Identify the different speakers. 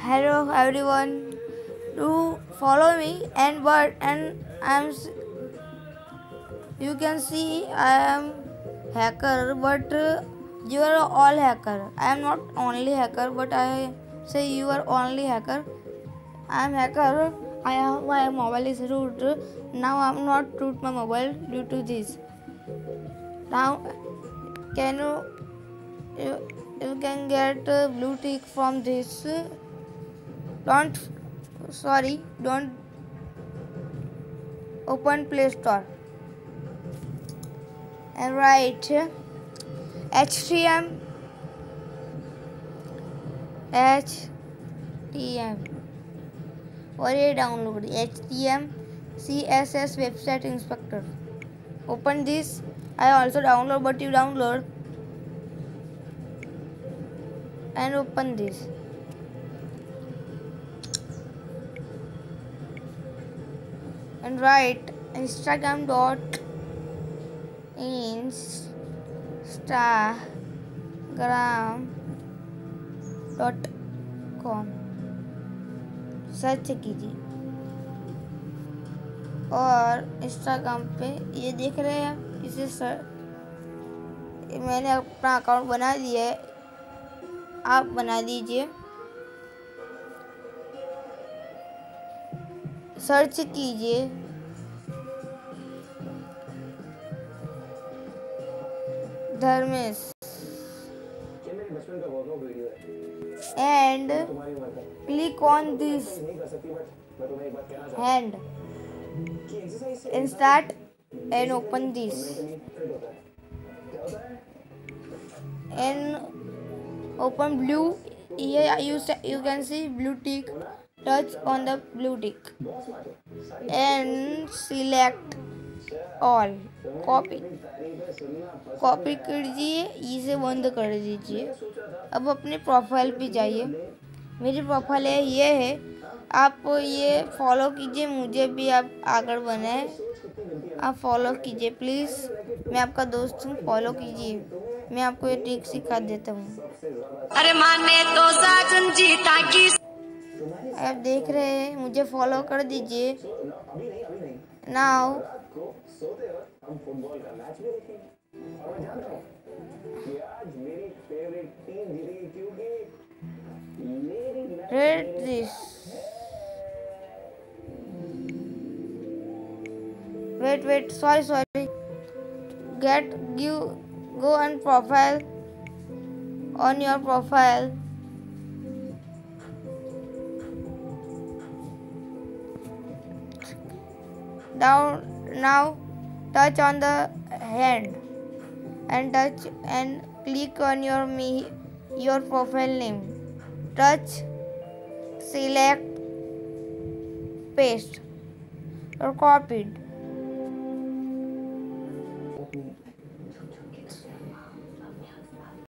Speaker 1: Hello everyone. Do follow me and you can see I am hacker, but you are all hacker. I am not only hacker, but I say you are only hacker. I am hacker. I have my mobile is root. Now I am not root my mobile due to this. Now can you can get blue tick from this. Don't open Play Store and write HTM और ये download HTM CSS website inspector. Open this. I also download, but you download and open this. And write instagram.com search कीजिए और Instagram पे ये देख रहे हैं इसे मैंने अपना अकाउंट बना दिया है, आप बना दीजिए। सर्च कीजिए Dharmesh and click on this hand and start and open this and open blue. Here you can see blue tick. Touch on the blue tick and select all. Copy कीजिए, इसे बंद कर दीजिए। अब अपने प्रोफाइल पे जाइए। मेरी प्रोफाइल ये है, आप ये फॉलो कीजिए, मुझे भी आप आगे बनाए। आप फॉलो कीजिए प्लीज़, मैं आपका दोस्त हूँ, फॉलो कीजिए। मैं आपको ये ट्रिक सिखा देता हूँ।
Speaker 2: अरे माने तो साजन जीता की
Speaker 1: आप देख रहे हैं, मुझे फॉलो कर दीजिए। नाउ हम फुटबॉल का मैच भी देखेंगे और मैं जानता हूँ कि आज मेरी फेवरेट टीम जीतेगी क्योंकि मेरी red this wait sorry go on profile on your profile down. Now touch on the hand and click on your profile name. Touch, select, paste or copied.